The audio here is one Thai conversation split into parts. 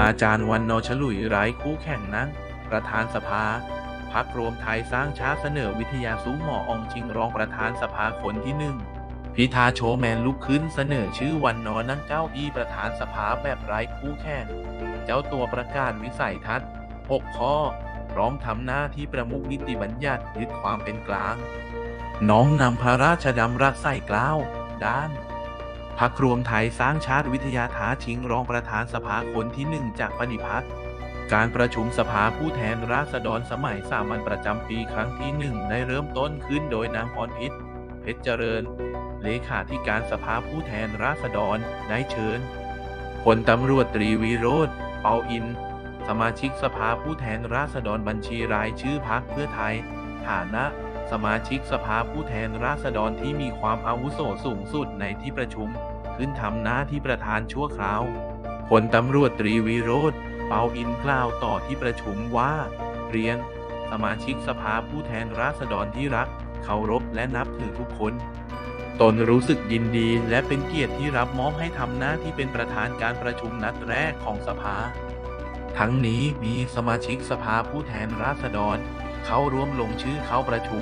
อาจารย์วันนอฉลุยไร้คู่แข่งนั้นประธานสภาพรรครวมไทยสร้างชาติเสนอวิทยาสูงหมออองชิงรองประธานสภาคนที่หนึ่งพิธาโชว์แมนลุกขึ้นเสนอชื่อวันนอนั่งเก้าอี้ประธานสภาแบบไร้คู่แข่งเจ้าตัวประกาศวิสัยทัศน์6 ข้อพร้อมทำหน้าที่ประมุขนิติบัญญัติยึดความเป็นกลางน้อมนำพระราชดำรัสใส่เกล้าด้านพรรครวมไทยสร้างชาติวิทยาท้าชิงรองประธานสภาคนที่หนึ่งจากปณิพัฒน์การประชุมสภาผู้แทนราษฎรสมัยสามัญประจำปีครั้งที่1ได้เริ่มต้นขึ้นโดยนางพรพิษเพชรเจริญเลขาธิการสภาผู้แทนราษฎรได้เชิญพลตำรวจตรีวิโรจน์เปาอินสมาชิกสภาผู้แทนราษฎรบัญชีรายชื่อพรรคเพื่อไทยฐานะสมาชิกสภาผู้แทนราษฎรที่มีความอาวุโสสูงสุดในที่ประชุมขึ้นทำหน้าที่ประธานชั่วคราวพลตำรวจตรีวิโรจน์เปาอินกล่าวต่อที่ประชุมว่าเรียนสมาชิกสภาผู้แทนราษฎรที่รักเคารพและนับถือทุกคนตนรู้สึกยินดีและเป็นเกียรติที่รับมอบให้ทำหน้าที่เป็นประธานการประชุมนัดแรกของสภาทั้งนี้มีสมาชิกสภาผู้แทนราษฎรเข้าร่วมลงชื่อเข้าประชุม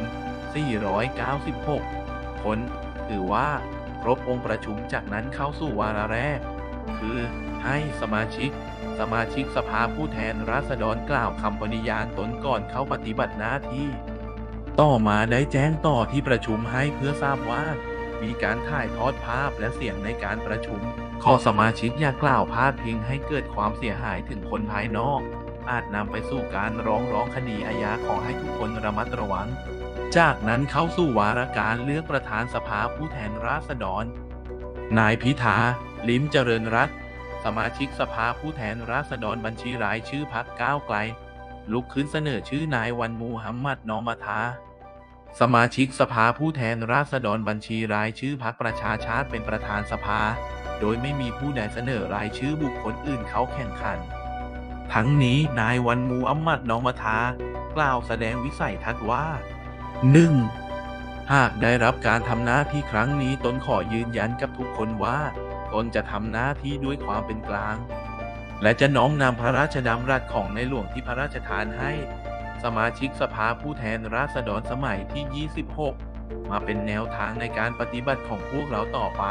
496 คนถือว่าครบองค์ประชุมจากนั้นเข้าสู่วาระแรกคือให้สมาชิกสภาผู้แทนราษฎรกล่าวคำปฏิญาณตนก่อนเข้าปฏิบัติหน้าที่ต่อมาได้แจ้งต่อที่ประชุมให้เพื่อทราบว่ามีการถ่ายทอดภาพและเสียงในการประชุมขอสมาชิกอย่ากล่าวพาดพิงให้เกิดความเสียหายถึงคนภายนอกอาจนำไปสู่การร้องคดีอาญาขอให้ทุกคนระมัดระวังจากนั้นเข้าสู่วาระการเลือกประธานสภาผู้แทนราษฎรนายพิธา ลิ้มเจริญรัตน์สมาชิกสภาผู้แทนราษฎรบัญชีรายชื่อพรรคก้าวไกลลุกขึ้นเสนอชื่อนายวันมูฮัมหมัดนอมทาสมาชิกสภาผู้แทนราษฎรบัญชีรายชื่อพรรคประชาชาติเป็นประธานสภาโดยไม่มีผู้ใดเสนอรายชื่อบุคคลอื่นเข้าแข่งขันทั้งนี้นายวันมูฮัมหมัดนอมทากล่าวแสดงวิสัยทัศน์ว่า 1. หากได้รับการทำหน้าที่ครั้งนี้ตนขอยืนยันกับทุกคนว่าตนจะทำหน้าที่ด้วยความเป็นกลางและจะน้อมนำพระราชดำรัสของในหลวงที่พระราชทานให้สมาชิกสภาผู้แทนราษฎรสมัยที่ 26 มาเป็นแนวทางในการปฏิบัติของพวกเราต่อไป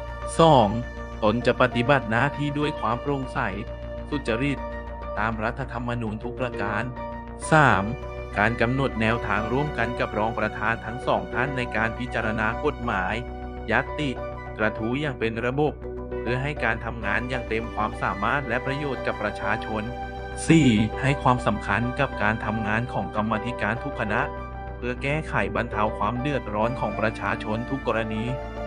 2. ตนจะปฏิบัติหน้าที่ด้วยความโปร่งใสสุจริตตามรัฐธรรมนูญทุกประการ 3. การกำหนดแนวทางร่วมกันกับรองประธานทั้งสองท่านในการพิจารณากฎหมายญัตติกระทู้อย่างเป็นระบบเพื่อให้การทำงานอย่างเต็มความสามารถและประโยชน์กับประชาชน 4. ให้ความสำคัญกับการทำงานของกรรมาธิการทุกคณะเพื่อแก้ไขบรรเทาความเดือดร้อนของประชาชนทุกกรณี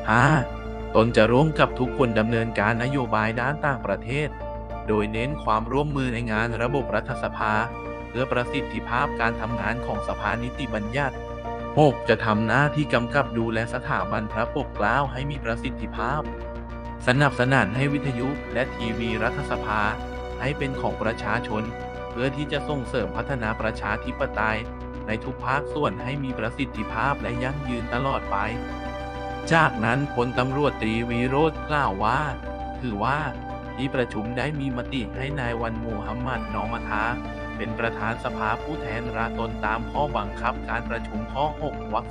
5. ตนจะร่วมกับทุกคนดำเนินการนโยบายด้านต่างประเทศโดยเน้นความร่วมมือในงานระบบรัฐสภาเพื่อประสิทธิภาพการทำงานของสภานิติบัญญัติ 6. จะทำหน้าที่กำกับดูแลสถาบันพระปกเกล้าให้มีประสิทธิภาพสนับสนุนให้วิทยุและทีวีรัฐสภาให้เป็นของประชาชนเพื่อที่จะส่งเสริมพัฒนาประชาธิปไตยในทุกภาคส่วนให้มีประสิทธิภาพและยั่งยืนตลอดไปจากนั้นพลตำรวจตรีวิโรจน์กล่าวว่าถือว่าที่ประชุมได้มีมติให้นายวันมูฮัมหมัดนอมทาเป็นประธานสภาผู้แทนราษฎรตามข้อบังคับการประชุมข้อ 6 วรรค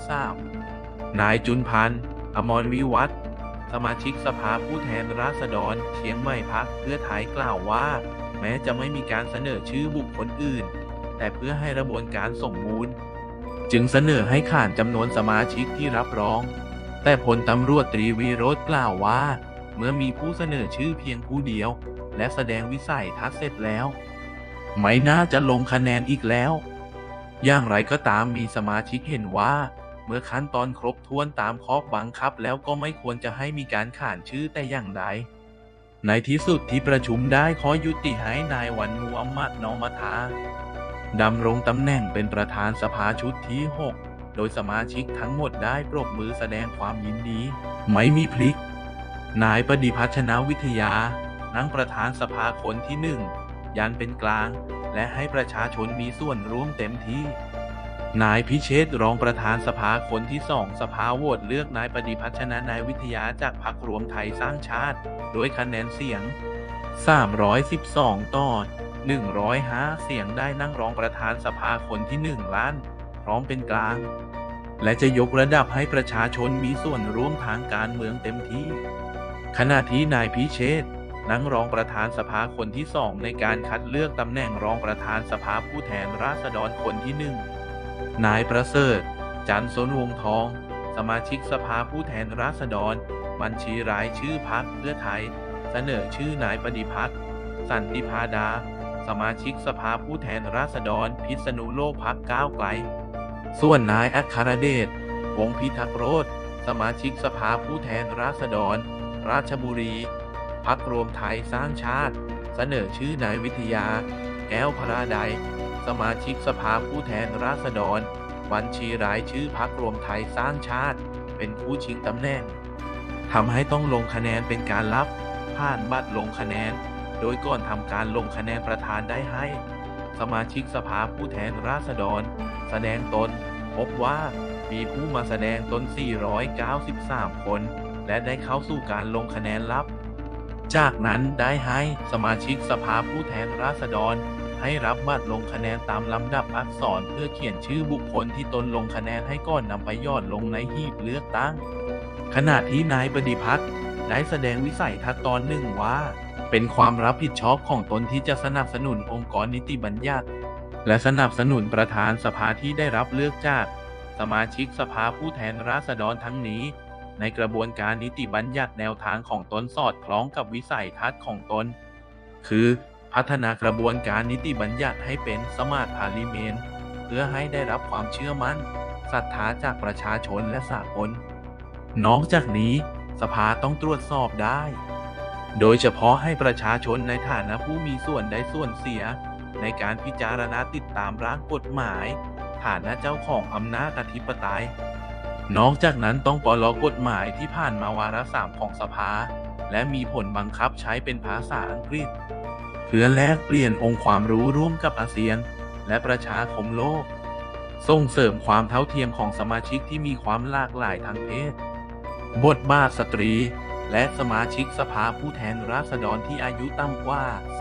3 นายจุลพันธ์ อมรวิวัฒน์สมาชิกสภาผู้แทนราษฎรเชียงใหม่พรรคเพื่อไทยกล่าวว่าแม้จะไม่มีการเสนอชื่อบุคคลอื่นแต่เพื่อให้กระบวนการสมบูรณ์จึงเสนอให้ขานจำนวนสมาชิกที่รับรองแต่พลตำรวจตรีวิโรจน์กล่าวว่าเมื่อมีผู้เสนอชื่อเพียงผู้เดียวและแสดงวิสัยทัศน์เสร็จแล้วไม่น่าจะลงคะแนนอีกแล้วอย่างไรก็ตามมีสมาชิกเห็นว่าเมื่อขั้นตอนครบถ้วนตามข้อบังคับแล้วก็ไม่ควรจะให้มีการขานชื่อแต่อย่างใดในที่สุดที่ประชุมได้ขอยุติให้นายวันมูฮัมหมัดนอมทาดำรงตำแหน่งเป็นประธานสภาชุดที่ 6 โดยสมาชิกทั้งหมดได้ปรบมือแสดงความยินดีไม่มีพลิกนายปฏิพัฒน์ ชนะวิทยานั่งประธานสภาคนที่ 1 ยันเป็นกลางและให้ประชาชนมีส่วนร่วมเต็มที่นายพิเชษฐ์รองประธานสภาคนที่ 2 สภาโหวตเลือกนายปฏิพัฒน์ ชนะนายวิทยาจากพรรครวมไทยสร้างชาติโดยคะแนนเสียง 312ต่อ105เสียงได้นั่งรองประธานสภาคนที่1ล้านพร้อมเป็นกลางและจะยกระดับให้ประชาชนมีส่วนร่วมทางการเมืองเต็มที่ขณะที่นายพิเชษฐ์นั่งรองประธานสภาคนที่2ในการคัดเลือกตำแหน่งรองประธานสภาผู้แทนราษฎรคนที่1นายประเสริฐจันทร์สนวงศ์ทองสมาชิกสภาผู้แทนราษฎรบัญชีรายชื่อพรรคเพื่อไทยเสนอชื่อนายปฏิพัฒน์สันติพาดาสมาชิกสภาผู้แทนราษฎรพิษณุโลกพรรคก้าวไกลส่วนนายอัครเดชวงศ์พิทักษ์โรจน์สมาชิกสภาผู้แทนราษฎรราชบุรีพรรครวมไทยสร้างชาติเสนอชื่อนายวิทยาแก้วพระใดสมาชิกสภาผู้แทนราษฎรบัญชีรายชื่อพรรครวมไทยสร้างชาติเป็นผู้ชิงตำแหน่งทำให้ต้องลงคะแนนเป็นการลับผ่านบัตรลงคะแนนโดยก่อนทำการลงคะแนนประธานได้ให้สมาชิกสภาผู้แทนราษฎรแสดงตนพบว่ามีผู้มาแสดงตน493คนและได้เข้าสู่การลงคะแนนลับจากนั้นได้ให้สมาชิกสภาผู้แทนราษฎรให้รับบัตรลงคะแนนตามลำดับอักษรเพื่อเขียนชื่อบุคคลที่ตนลงคะแนนให้ก่อนนำไปยอดลงในหีบเลือกตั้งขณะที่นายปฏิพัฒน์ได้แสดงวิสัยทัศน์ตอนหนึ่งว่าเป็นความรับผิดชอบของตนที่จะสนับสนุนองค์กรนิติบัญญัติและสนับสนุนประธานสภาที่ได้รับเลือกจากสมาชิกสภาผู้แทนราษฎรทั้งนี้ในกระบวนการนิติบัญญัติแนวทางของตนสอดคล้องกับวิสัยทัศน์ของตนคือพัฒนากระบวนการนิติบัญญัติให้เป็นสมาร์ทพาร์ลิเมนต์เพื่อให้ได้รับความเชื่อมั่นศรัทธาจากประชาชนและสากลนอกจากนี้สภาต้องตรวจสอบได้โดยเฉพาะให้ประชาชนในฐานะผู้มีส่วนได้ส่วนเสียในการพิจารณาติดตามร่างกฎหมายฐานะเจ้าของอำนาจอธิปไตยนอกจากนั้นต้องปลกฎหมายที่ผ่านมาวาระ3ของสภาและมีผลบังคับใช้เป็นภาษาอังกฤษเพื่อแลกเปลี่ยนองค์ความรู้ร่วมกับอาเซียนและประชาคมโลกส่งเสริมความเท่าเทียมของสมาชิกที่มีความหลากหลายทางเพศบทบาทสตรีและสมาชิกสภาผู้แทนราษฎรที่อายุต่ำกว่า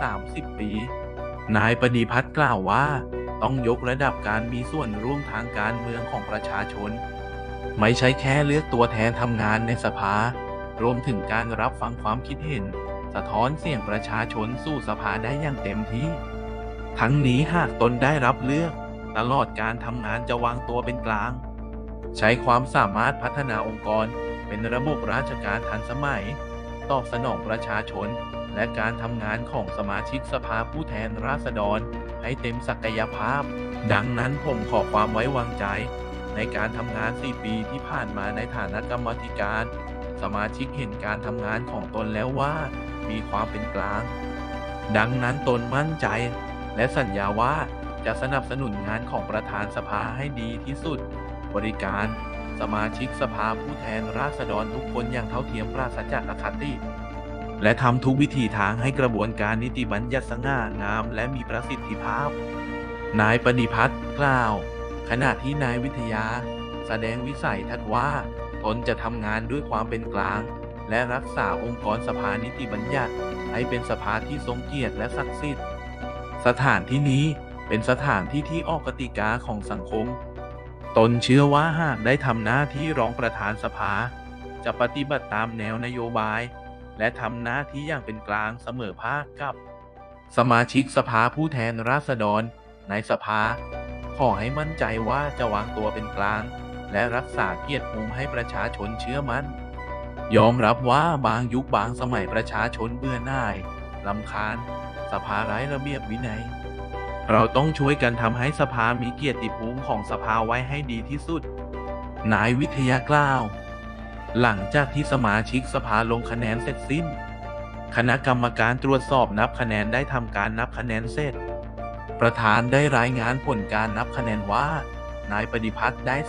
30ปีนายปฏิพัฒน์กล่าวว่าต้องยกระดับการมีส่วนร่วมทางการเมืองของประชาชนไม่ใช่แค่เลือกตัวแทนทำงานในสภารวมถึงการรับฟังความคิดเห็นสะท้อนเสียงประชาชนสู่สภาได้อย่างเต็มที่ทั้งนี้หากตนได้รับเลือกตลอดการทำงานจะวางตัวเป็นกลางใช้ความสามารถพัฒนาองค์กรเป็นระบบราชการทันสมัยตอบสนองประชาชนและการทำงานของสมาชิกสภาผู้แทนราษฎรให้เต็มศักยภาพดังนั้นผมขอความไว้วางใจในการทำงาน4ปีที่ผ่านมาในฐานะกรรมาธิการสมาชิกเห็นการทำงานของตนแล้วว่ามีความเป็นกลางดังนั้นตนมั่นใจและสัญญาว่าจะสนับสนุนงานของประธานสภาให้ดีที่สุดบริการสมาชิกสภาผู้แทนราษฎรทุกคนอย่างเท่าเทียมปราศจากอคติและทำทุกวิธีทางให้กระบวนการนิติบัญญัติสง่างามและมีประสิทธิภาพนายปฏิพัฒน์กล่าวขณะที่นายวิทยาแสดงวิสัยทัศน์ว่าตนจะทำงานด้วยความเป็นกลางและรักษาองค์กรสภานิติบัญญัติให้เป็นสภาที่ทรงเกียรติและศักดิ์สิทธิ์สถานที่นี้เป็นสถานที่ที่ออกกติกาของสังคมตนเชื่อว่าหากได้ทำหน้าที่รองประธานสภาจะปฏิบัติตามแนวนโยบายและทำหน้าที่อย่างเป็นกลางเสมอภาคกับสมาชิกสภาผู้แทนราษฎรในสภาขอให้มั่นใจว่าจะวางตัวเป็นกลางและรักษาเกียรติภูมิให้ประชาชนเชื่อมั่นยอมรับว่าบางยุคบางสมัยประชาชนเบื่อหน่ายรำคาญสภาไร้ระเบียบวินัยเราต้องช่วยกันทำให้สภามีเกียรติภูมิของสภาไว้ให้ดีที่สุดนายวิทยากล่าวหลังจากที่สมาชิกสภาลงคะแนนเสร็จสิ้นคณะกรรมการตรวจสอบนับคะแนนได้ทำการนับคะแนนเสร็จประธานได้รายงานผลการนับคะแนนว่านายปฏิพัฒน์ได้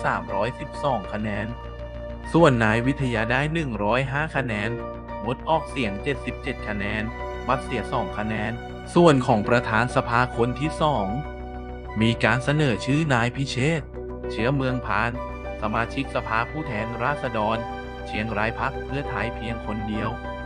312คะแนนส่วนนายวิทยาได้105คะแนนงดออกเสียง77คะแนนบัตรเสีย2คะแนนส่วนของประธานสภาคนที่2มีการเสนอชื่อนายพิเชษฐ์เชื้อเมืองพานสมาชิกสภาผู้แทนราษฎรเชียงรายพรรคเพื่อไทยเพียงคนเดียว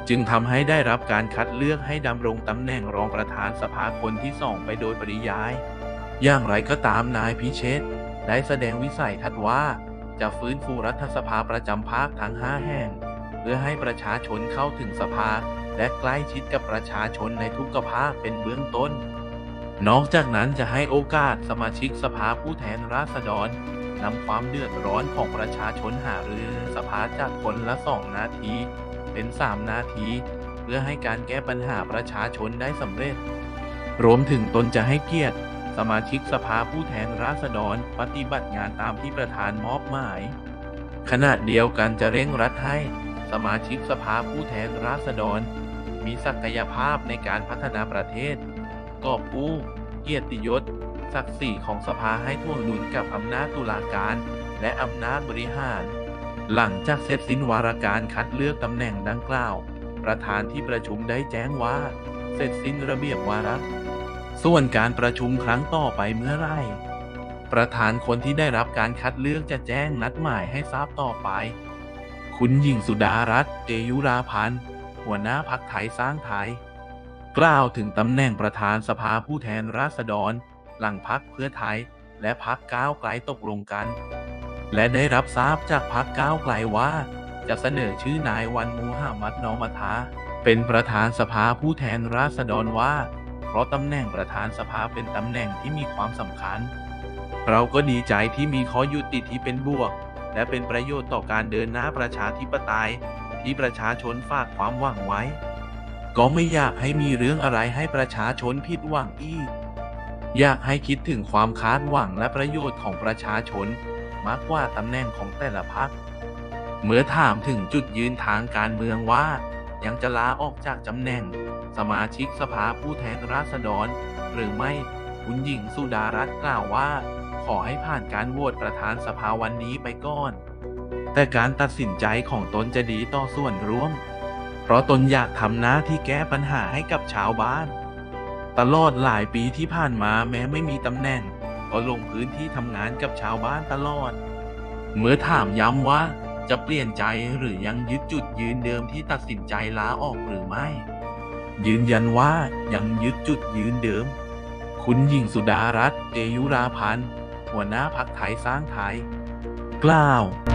จึงทำให้ได้รับการคัดเลือกให้ดำรงตำแหน่งรองประธานสภาคนที่สองไปโดยปริยาย อย่างไรก็ตามนายพิเชษฐ์ได้แสดงวิสัยทัศน์ว่าจะฟื้นฟูรัฐสภาประจำภาคทั้ง 5 แห่ง เพื่อให้ประชาชนเข้าถึงสภาและใกล้ชิดกับประชาชนในทุกภาคเป็นเบื้องต้น นอกจากนั้นจะให้โอกาสสมาชิกสภาผู้แทนราษฎรนำความเดือดร้อนของประชาชนหารือสภาจากคนละ 2 นาทีเป็น 3 นาที เพื่อให้การแก้ปัญหาประชาชนได้สำเร็จ รวมถึงตนจะให้เกียรติสมาชิกสภาผู้แทนราษฎรปฏิบัติงานตามที่ประธานมอบหมาย ขณะเดียวกันจะเร่งรัดให้สมาชิกสภาผู้แทนราษฎรมีศักยภาพในการพัฒนาประเทศกอบกู้เกียรติยศศักดิ์ศรีของสภาให้ท่วงดุลกับอำนาจตุลาการและอำนาจบริหาร หลังจากเสร็จสิ้นวาระการคัดเลือกตำแหน่งดังกล่าวประธานที่ประชุมได้แจ้งว่าเสร็จสิ้นระเบียบวาระส่วนการประชุมครั้งต่อไปเมื่อไหร่ประธานคนที่ได้รับการคัดเลือกจะแจ้งนัดหมายให้ทราบต่อไปคุณหญิงสุดารัตน์ เตยุราพันธ์หัวหน้าพรรคไทยสร้างไทยกล่าวถึงตำแหน่งประธานสภาผู้แทนราษฎรหลังพรรคเพื่อไทยและพรรคก้าวไกลตกลงกันและได้รับทราบจากพรรคก้าวไกลว่าจะเสนอชื่อนายวันมูฮัมหมัดนอมัทาเป็นประธานสภาผู้แทนราษฎรว่าเพราะตำแหน่งประธานสภาเป็นตำแหน่งที่มีความสำคัญเราก็ดีใจที่มีข้อยุติที่เป็นบวกและเป็นประโยชน์ต่อการเดินหน้าประชาธิปไตยที่ประชาชนฝากความหวังไว้ก็ไม่อยากให้มีเรื่องอะไรให้ประชาชนผิดหวังอีกอยากให้คิดถึงความคาดหวังและประโยชน์ของประชาชนมากกว่าตำแหน่งของแต่ละพรรคเมื่อถามถึงจุดยืนทางการเมืองว่ายังจะลาออกจากตำแหน่งสมาชิกสภาผู้แทนราษฎรหรือไม่คุณหญิงสุดารัตน์กล่าวว่าขอให้ผ่านการโหวตประธานสภาวันนี้ไปก่อนแต่การตัดสินใจของตนจะดีต่อส่วนรวมเพราะตนอยากทำหน้าที่แก้ปัญหาให้กับชาวบ้านตลอดหลายปีที่ผ่านมาแม้ไม่มีตำแหน่งก็ลงพื้นที่ทำงานกับชาวบ้านตลอดเมื่อถามย้ำว่าจะเปลี่ยนใจหรือยังยึดจุดยืนเดิมที่ตัดสินใจลาออกหรือไม่ยืนยันว่ายังยึดจุดยืนเดิมคุณหญิงสุดารัตน์ เตยุราพันธ์หัวหน้าพรรคไทยสร้างไทยกล่าว